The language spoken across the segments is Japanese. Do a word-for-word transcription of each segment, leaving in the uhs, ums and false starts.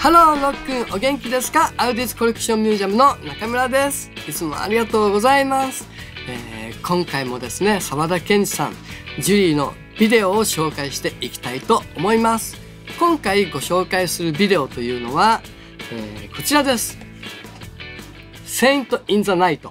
ハローロックン、お元気ですか？アウディスコレクションミュージアムの中村です。いつもありがとうございます。えー、今回もですね、沢田研二さん、ジュリーのビデオを紹介していきたいと思います。今回ご紹介するビデオというのは、えー、こちらです。Saint in the Night。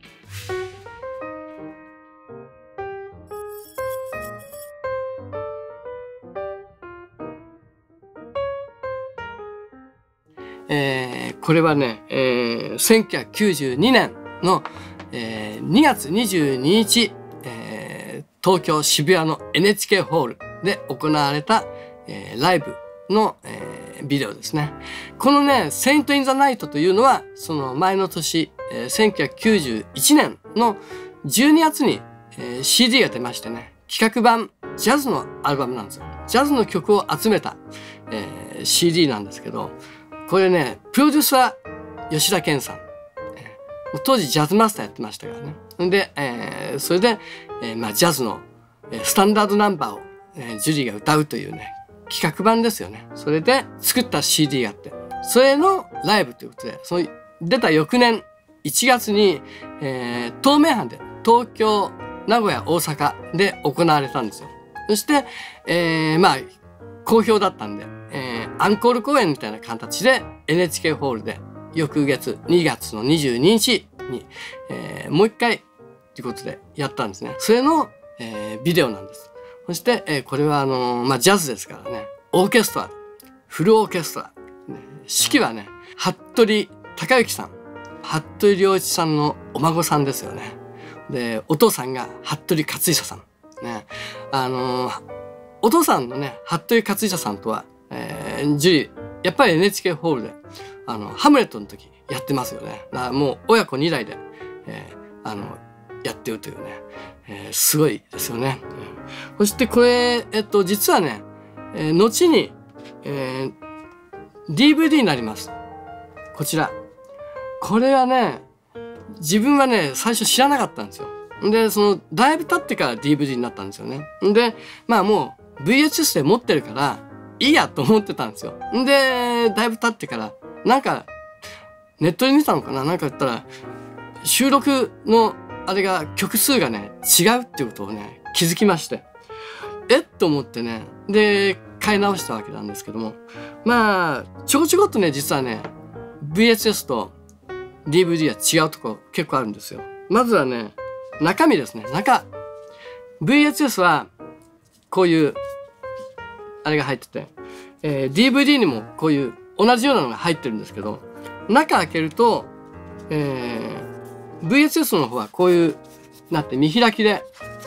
えー、これはね、えー、せんきゅうひゃくきゅうじゅうにねんの、えー、にがつにじゅうににち、えー、東京渋谷の エヌエイチケー ホールで行われた、えー、ライブの、えー、ビデオですね。このね、Saint in the Night というのは、その前の年、えー、せんきゅうひゃくきゅうじゅういちねんのじゅうにがつに、えー、シーディー が出ましてね、企画版ジャズのアルバムなんですよ。ジャズの曲を集めた、えー、シーディー なんですけど、これね、プロデューサー吉田健さん。当時ジャズマスターやってましたからね。で、えー、それで、えー、まあジャズのスタンダードナンバーを、えー、ジュリーが歌うというね、企画版ですよね。それで作った シーディー があって、それのライブということで、その出た翌年いちがつに、えー、東名阪で東京、名古屋、大阪で行われたんですよ。そして、えー、まあ、好評だったんで、えー、アンコール公演みたいな形で エヌエイチケー ホールで翌月にがつのにじゅうににちに、えー、もう一回ということでやったんですね。それの、えー、ビデオなんです。そして、えー、これはあのー、まあ、ジャズですからね、オーケストラ、フルオーケストラ、ね、指揮はね、服部孝之さん、服部良一さんのお孫さんですよね。で、お父さんが服部克久さん。ね、あのー、お父さんのね、服部克久さんとは、えー、ジュリー、やっぱり エヌエイチケー ホールで、あの、ハムレットの時やってますよね。だからもう親子にだいで、えー、あの、やってるというね、えー、すごいですよね。うん、そしてこれ、えっと、実はね、えー、後に、えー、ディーブイディー になります。こちら。これはね、自分はね、最初知らなかったんですよ。で、その、だいぶ経ってから ディーブイディー になったんですよね。で、まあもう ブイエイチエス で持ってるから、いいやと思ってたんですよ。で、だいぶ経ってから、なんか、ネットで見たのかななんか言ったら、収録の、あれが、曲数がね、違うっていうことをね、気づきまして。えっと思ってね、で、買い直したわけなんですけども。まあ、ちょこちょこっとね、実はね、ブイエイチエス と ディーブイディー は違うとこ結構あるんですよ。まずはね、中身ですね。中。ブイエイチエス は、こういう、あれが入ってて、えー、ディーブイディー にもこういう同じようなのが入ってるんですけど、中開けると、えー、ブイエイチエス の方はこういう、なって見開きで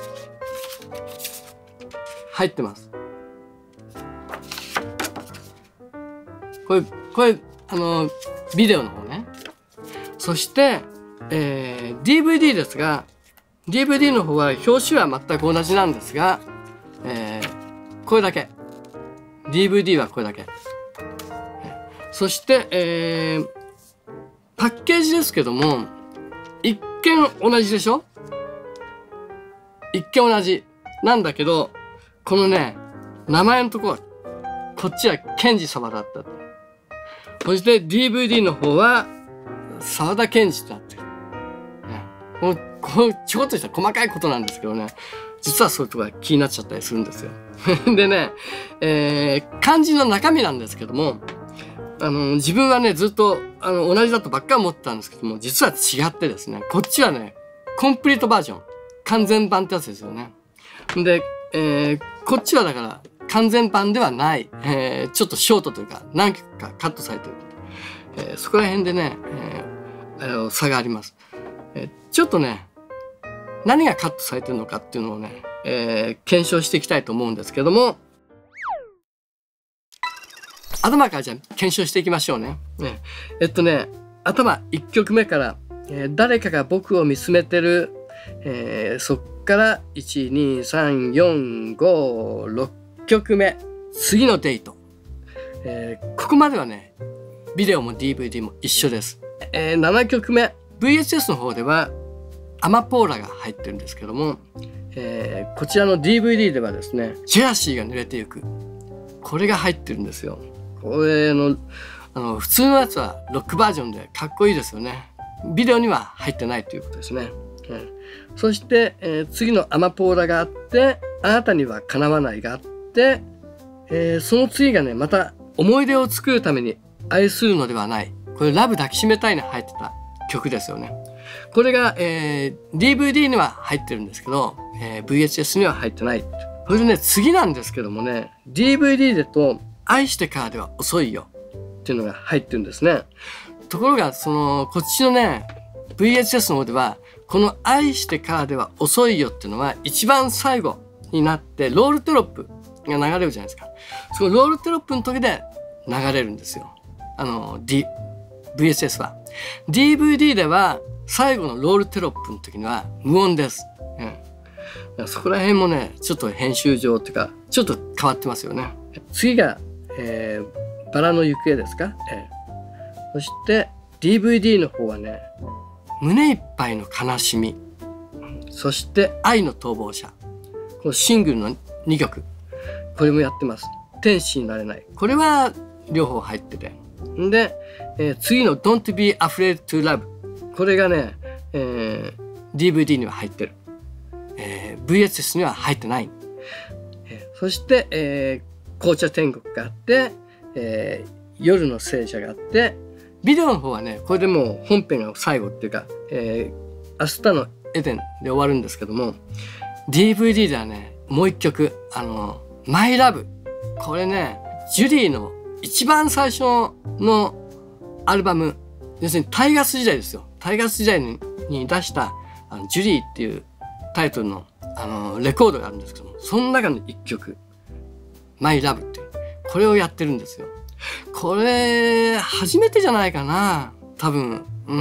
入ってます。これ、これ、あの、ビデオの方ね。そして、えー、ディーブイディー ですが、ディーブイディー の方は表紙は全く同じなんですが、えー、これだけ。ディーブイディー はこれだけ。そして、えー、パッケージですけども、一見同じでしょ？一見同じ。なんだけど、このね、名前のとこは、こっちは健二様だった。そして ディーブイディー の方は、沢田研二ってなってる。この、このちょこっとした細かいことなんですけどね、実はそういうところが気になっちゃったりするんですよ。でね、えー、漢字の中身なんですけども、あの、自分はね、ずっと、あの、同じだとばっかり思ってたんですけども、実は違ってですね、こっちはね、コンプリートバージョン。完全版ってやつですよね。で、えー、こっちはだから、完全版ではない、えー、ちょっとショートというか、何曲かカットされてる。えー、そこら辺でね、えー、差があります。えー、ちょっとね、何がカットされてるのかっていうのをね、えー、検証していきたいと思うんですけども、頭からじゃあ検証していきましょうね。ねえっとね、頭いっきょくめから、えー、誰かが僕を見つめてる、えー、そっからいち、に、さん、よん、ご、ろっきょくめ、次のデート。えー、ここまではね、ビデオも ディーブイディー も一緒です。えー、ななきょくめ、ブイエイチエス の方ではアマポーラが入ってるんですけども、えー、こちらの ディーブイディー ではですね、ジェラシーが濡れてゆく。これが入ってるんですよ。これの、 あの普通のやつはロックバージョンでかっこいいですよね。ビデオには入ってないということですね。うん、そして、えー、次のアマポーラがあって、あなたにはかなわないがあって、えー、その次がね、また思い出を作るために愛するのではない。これラブ抱きしめたいに入ってた曲ですよね。これが、えー、ディーブイディー には入ってるんですけど、えー、ブイエイチエス には入ってない。これでね、次なんですけどもね、ディーブイディー だと愛してからでは遅いよっていうのが入ってるんですね。ところが、その、こっちのね、ブイエイチエス の方では、この愛してからでは遅いよっていうのは一番最後になってロールテロップが流れるじゃないですか。そのロールテロップの時で流れるんですよ。あの、D、ブイエイチエス は。ディーブイディー では最後のロールテロップの時には無音です。うん、そこら辺もね、ちょっと編集上っていうか、ちょっと変わってますよね。次が、えー、バラの行方ですか、えー、そして ディーブイディー の方はね、胸いっぱいの悲しみ、そして愛の逃亡者。このシングルのにきょく。これもやってます。天使になれない。これは両方入ってて。んで、えー、次の Don't be afraid to love。これがね、えー、ディーブイディー には入ってる。えー、ブイエイチエス には入ってない。えー、そして、えー、紅茶天国があって、えー、夜の聖者があって、ビデオの方はね、これでもう本編が最後っていうか、えー、明日のエデンで終わるんですけども、ディーブイディー ではね、もう一曲、あの、My Love。これね、ジュリーの一番最初のアルバム、要するにタイガース時代ですよ。タイガース時代にに出したあのジュリーっていうタイトルのあのレコードがあるんですけども、その中の一曲、My Love っていう、これをやってるんですよ。これ、初めてじゃないかな。多分。うん。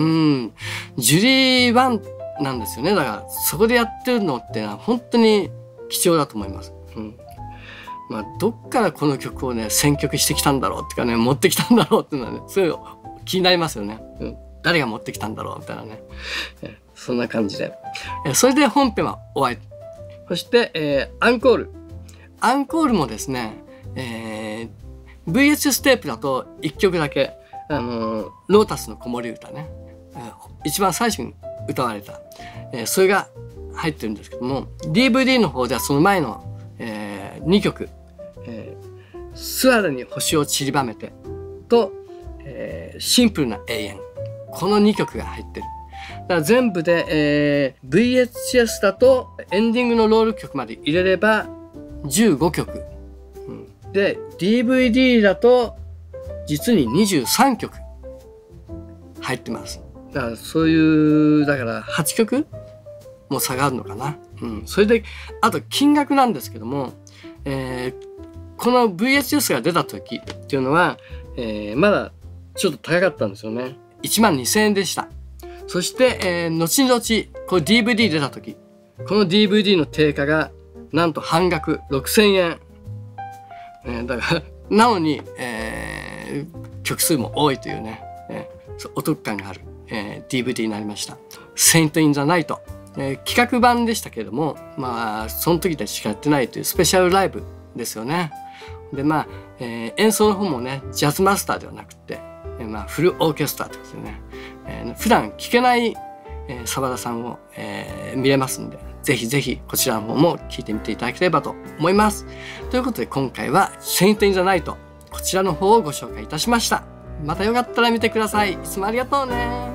ジュリーワンなんですよね。だから、そこでやってるのってのは本当に貴重だと思います。うん。まあ、どっからこの曲をね、選曲してきたんだろうっていうかね、持ってきたんだろうっていうのはね、そういう気になりますよね。うん。誰が持ってきたんだろうみたいなね。えそんな感じで。えそれで本編は終わり。そして、えー、アンコール。アンコールもですね、えー、ブイエイチエス テープだといっきょくだけ、あのー、ロータスの子守歌ね、えー、一番最初に歌われた、えー、それが入ってるんですけども、ディーブイディー の方ではその前の、えー、にきょく、えー、素肌に星を散りばめてと、えー、シンプルな永遠。このにきょくが入ってる。だから全部で、えー、ブイエイチエス だとエンディングのロール曲まで入れればじゅうごきょく。うん、で、ディーブイディー だと実ににじゅうさんきょく入ってます。だからそういう、だからはちきょくも差があるのかな。うん。それで、あと金額なんですけども、えー、この ブイエイチエス が出た時っていうのは、えー、まだちょっと高かったんですよね。いちまんにせんえんでした。そして、えー、後々、これ ディーブイディー 出た時、この ディーブイディー の定価がなんと半額ろくせんえん。えー、だから、なのに、えー、曲数も多いというね、えー、お得感がある、えー、ディーブイディー になりました。Saint in the Night、えー。企画版でしたけれども、まあ、その時でしかやってないというスペシャルライブですよね。で、まあ、えー、演奏の方もね、ジャズマスターではなくて、えー、まあ、フルオーケストラということでね、えー、普段聴けない、えー、澤田さんを、えー、見れますんで、ぜひぜひこちらの方も聴いてみていただければと思います。ということで今回は Saint in the Night、こちらの方をご紹介いたしました。またよかったら見てください。いつもありがとうね。